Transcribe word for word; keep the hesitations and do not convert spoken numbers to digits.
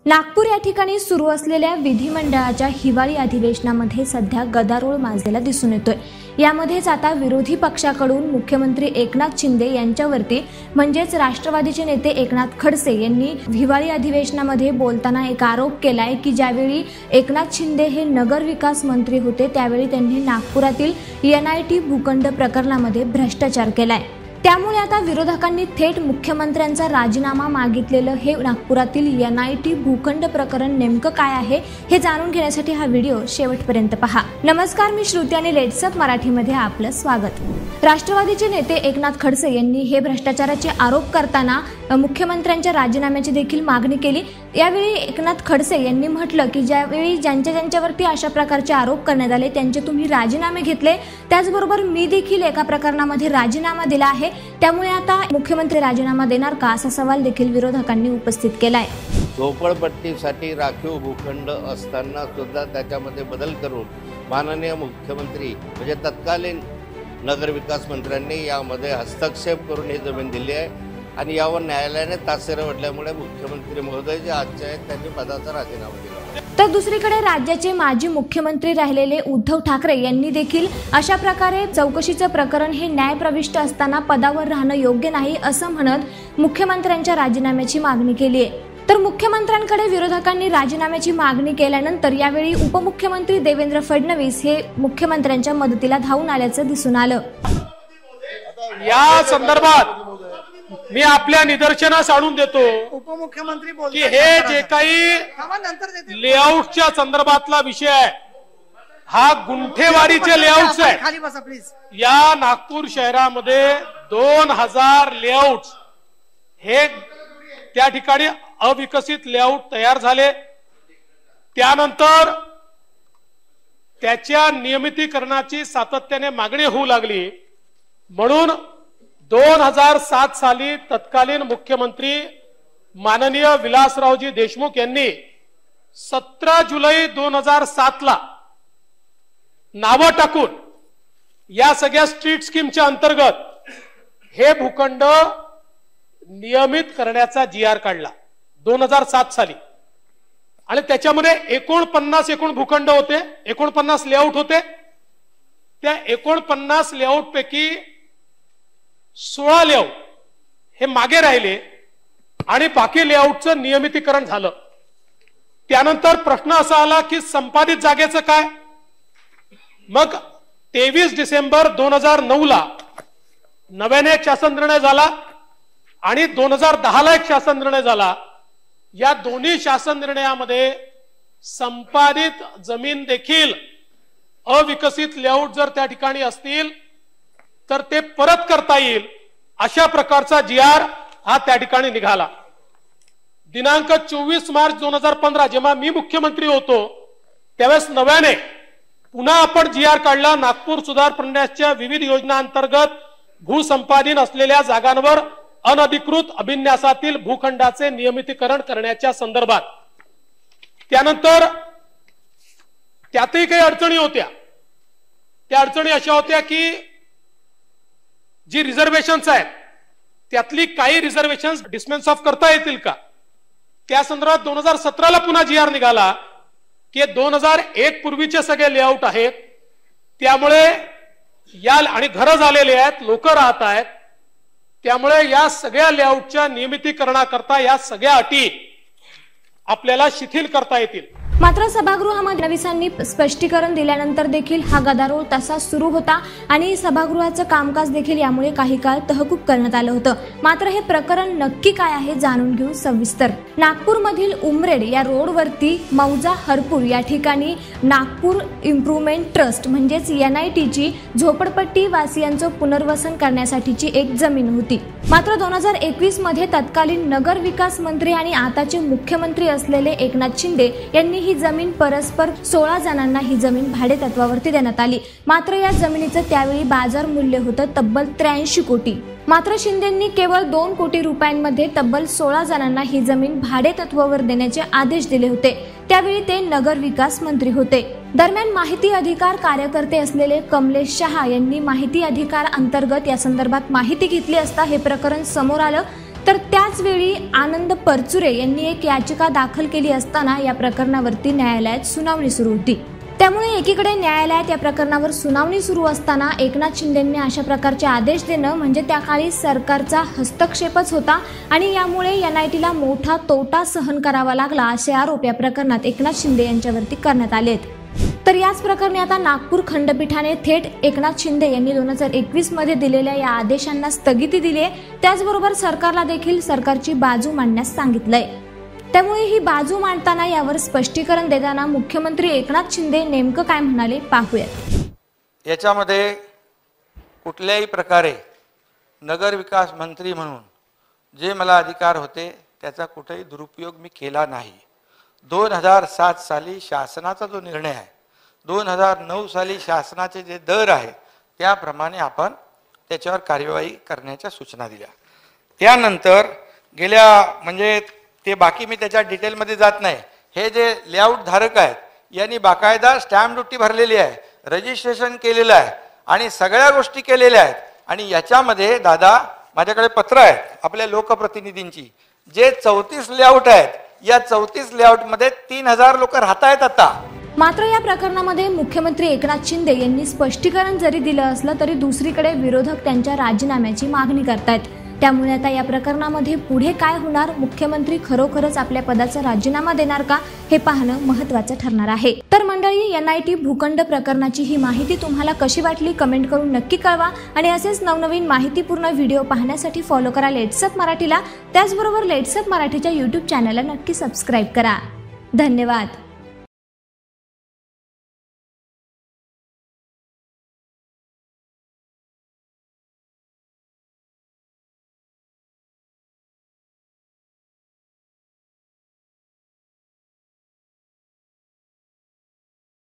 नागपूर या ठिकाणी सुरू असलेल्या विधिमंडळाच्या हिवाळी अधिवेशनामध्ये सध्या गदारोळ माजलेला दिसून येतोय। यामध्येच आता विरोधी पक्षाकडून मुख्यमंत्री एकनाथ शिंदे यांच्यावरती म्हणजेच राष्ट्रवादीचे नेते एकनाथ खडसे यांनी हिवाळी अधिवेशनामध्ये बोलताना एक आरोप केलाय की ज्यावेळी एकनाथ शिंदे हे नगर विकास मंत्री होते त्यावेळी त्यांनी नागपुरातील एन आय टी भूखंड प्रकरणामध्ये भ्रष्टाचार केलाय। त्यामुळे आता विरोधकांनी थेट मुख्यमंत्र्यांचा राजीनामा मागितलेलं हे नागपुरातील एन आय टी भूखंड प्रकरण नेमकं काय आहे हे जाणून घेण्यासाठी हा व्हिडिओ शेवटपर्यंत पहा। नमस्कार, मी श्रुती आणि लेट्सअप मराठीमध्ये आपलं स्वागत। राष्ट्रवादीचे नेते एकनाथ खडसे यांनी हे भ्रष्टाचाराचे आरोप करताना मुख्यमंत्र्यांच्या राजीनाम्याची देखील मागणी केली। यावेळी एकनाथ खडसे यांनी म्हटलं की ज्यावेळी ज्यांच्या ज्यांच्यावरती अशा प्रकारचे आरोप करण्यात आले त्यांचे तुम्ही राजीनामे घेतले, त्याचबरोबर मी देखील एका प्रकरणामध्ये राजीनामा दिला आहे, त्यामुळे आता मुख्यमंत्री राजीनामा देणार का असा सवाल देखील विरोधकांनी उपस्थित केलाय। झोपडपट्टीसाठी राखीव भूखंड असताना सुद्धा त्याच्यामध्ये बदल करून माननीय मुख्यमंत्री म्हणजे तत्कालीन नगर विकास मंत्र्यांनी यामध्ये हस्तक्षेप करून ही जमीन दिली आहे आणि यावर न्यायालयाने तासेरे ओढल्यामुळे मुख्यमंत्री महोदय जे आजचे आहेत त्यांनी पदाचा राजीनामा दिला। तर दुसरीकडे राज्याचे माजी मुख्यमंत्री राहिलेले उद्धव ठाकरे यांनी देखील अशा प्रकारे चौकशीचं प्रकरण हे न्यायप्रविष्ट असताना पदावर राहणं योग्य नाही असं म्हणत मुख्यमंत्र्यांच्या राजीनाम्याची मागणी केली आहे। तर मुख्यमंत्र्यांकडे विरोधकांनी राजीनाम्याची मागणी केल्यानंतर यावेळी उपमुख्यमंत्री देवेंद्र फडणवीस हे मुख्यमंत्र्यांच्या मदतीला धावून आल्याचं दिसून आलं। या संदर्भात मी आपल्या निदर्शनास आणून देतो उपमुख्यमंत्री की हे जे काही लेआउटच्या संदर्भातला विषय आहे हा गुंठेवारीचे लेआउट्स आहे। खाली बसा प्लीज। या नागपूर शहरामध्ये दोन हजार लेआउट हे त्या ठिकाणी अविकसित लेआउट तयार झाले, त्यानंतर त्याच्या नियमितीकरणाची सातत्याने मागणी होऊ लागली, म्हणून दोन हजार सात साली तत्कालीन मुख्यमंत्री माननीय विलासरावजी देशमुख यांनी सतरा जुलै दोन हजार सात ला नावं टाकून या सगळ्या स्ट्रीट स्कीमच्या अंतर्गत हे भूखंड नियमित करण्याचा जी आर काढला दोन हजार सात साली आणि त्याच्यामध्ये एकोणपन्नास एकूण भूखंड होते, एकोणपन्नास लेआउट होते। त्या एकोणपन्नास लेआउट पैकी सोळा लेआउट हे मागे राहिले आणि बाकी लेआउटचं नियमितीकरण झालं। त्यानंतर प्रश्न असा आला की संपादित जागेचं काय। मग तेवीस डिसेंबर दोन हजार नऊ ला नव्याने एक शासन निर्णय झाला आणि दोन हजार दहा ला एक शासन निर्णय झाला। या दोन्ही शासन निर्णयामध्ये संपादित जमीन देखील अविकसित लेआउट जर त्या ठिकाणी असतील तर ते परत करता येईल अशा प्रकारचा जी आर हा त्या ठिकाणी निघाला। दिनांक चोवीस मार्च दोन हजार पंधरा जेव्हा मी मुख्यमंत्री होतो त्यावेळेस नव्याने पुन्हा आपण जी आर काढला। नागपूर सुधार प्रन्यासच्या विविध योजना अंतर्गत भूसंपादन असलेल्या जागांवर अनधिकृत अभिन्यासातील भूखंडाचे नियमितीकरण करण्याच्या संदर्भात। त्यानंतर त्यातही काही अडचणी होत्या। त्या अडचणी अशा होत्या की जी रिझर्वेशन्स आहेत त्यातली काही रिझर्वेशन्स डिस्मेन्स ऑफ करता येतील का, त्या संदर्भात दोन हजार सतरा ला पुन्हा जी आर निघाला की दोन हजार एक पूर्वीचे सगळे लेआउट आहेत त्यामुळे या आणि घरं झालेले आहेत, लोक राहत आहेत, त्यामुळे या सगळ्या लेआउटच्या नियमितीकरणाकरता या सगळ्या अटी आपल्याला शिथिल करता येतील। मात्र सभागृहामध्ये फडणवीसांनी स्पष्टीकरण दिल्यानंतर देखील हा गदारोळ तसा सुरू होता आणि सभागृहाचं कामकाज देखील यामुळे काही काळ तहकूब करण्यात आलं होतं। मात्र हे प्रकरण नक्की काय आहे जाणून घेऊ सविस्तर। नागपूरमधील उमरेड या रोडवरती मौजा हरपूर या ठिकाणी नागपूर इम्प्रुव्हमेंट ट्रस्ट म्हणजेच एन आय टी ची झोपडपट्टी वासियांचं पुनर्वसन करण्यासाठीची एक जमीन होती। मात्र दोन हजार एकवीस मध्ये तत्कालीन नगर विकास मंत्री आणि आताचे मुख्यमंत्री असलेले एकनाथ शिंदे यांनी ही जमीन परस्पर सोळा जणांना ही जमीन भाडे तत्वावरती देण्यात आली। मात्र या जमिनीचं त्यावेळी बाजार मूल्य होतं तब्बल त्र्याऐंशी कोटी। मात्र शिंदेंनी केवळ दोन कोटी रुपयांमध्ये तब्बल सोळा जणांना ही जमीन भाडे तत्वावर देण्याचे आदेश दिले होते। त्यावेळी ते नगर विकास मंत्री होते। दरम्यान माहिती अधिकार कार्यकर्ते असलेले कमलेश शहा यांनी माहिती अधिकार अंतर्गत या संदर्भात माहिती घेतली असता हे प्रकरण समोर आलं। तर त्याच वेळी आनंद परचुरे यांनी एक याचिका दाखल केली असताना या प्रकरणावरती न्यायालयात सुनावणी सुरू होती। त्यामुळे एकीकडे न्यायालयात या प्रकरणावर सुनावणी सुरू असताना एकनाथ शिंदेंनी अशा प्रकारचे आदेश देणं म्हणजे त्या काळी सरकारचा हस्तक्षेपच होता आणि यामुळे एनआयटीला मोठा तोटा सहन करावा लागला असे आरोप या प्रकरणात एकनाथ शिंदे यांच्यावरती करण्यात आलेत। तर याच प्रकरणी आता नागपूर खंडपीठाने थेट एकनाथ शिंदे यांनी दोन हजार एकवीस मध्ये दिलेल्या या आदेशांना स्थगिती दिली आहे। त्याचबरोबर सरकारला देखील सरकारची बाजू मांडण्यास सांगितलंय। त्यामुळे ही बाजू मांडताना यावर स्पष्टीकरण देताना मुख्यमंत्री एकनाथ शिंदे नेमकं काय म्हणाले पाहूयात। याच्यामध्ये कुठल्याही प्रकारे नगर विकास मंत्री म्हणून जे मला अधिकार होते त्याचा कुठेही दुरुपयोग मी केला नाही। दोन हजार सात साली शासनाचा जो निर्णय आहे, दोन हजार नऊ साली शासनाचे जे दर आहे त्याप्रमाणे आपण त्याच्यावर कार्यवाही करण्याच्या सूचना दिल्या। त्यानंतर गेल्या म्हणजे ते बाकी मी त्याच्या डिटेलमध्ये जात नाही। हे जे लेआउट धारक आहेत यांनी बाकायदा स्टॅम्प ड्युटी भरलेली आहे, रजिस्ट्रेशन केलेलं आहे आणि सगळ्या गोष्टी केलेल्या आहेत। आणि याच्यामध्ये दादा माझ्याकडे पत्र आहेत आपल्या लोकप्रतिनिधींची, जे चौतीस लेआउट आहेत या चौतीस लेआउट मध्ये तीन हजार लोक राहत आहेत आता। मात्र या प्रकरणामध्ये मुख्यमंत्री एकनाथ शिंदे यांनी स्पष्टीकरण जरी दिलं असलं तरी दुसरीकडे विरोधक त्यांच्या राजीनाम्याची मागणी करतायत। त्यामुळे आता या प्रकरणामध्ये पुढे काय होणार, मुख्यमंत्री खरोखरच आपल्या पदाचा राजीनामा देणार का हे पाहणं महत्त्वाचं ठरणार आहे। तर मंडळी, एनआयटी भूखंड प्रकरणाची ही माहिती तुम्हाला कशी वाटली कमेंट करून नक्की कळवा आणि असेच नवनवीन माहितीपूर्ण व्हिडिओ पाहण्यासाठी फॉलो करा लेट्सअप मराठीला। त्याचबरोबर लेट्सअप मराठीच्या यूट्यूब चॅनलला नक्की सबस्क्राईब करा। धन्यवाद।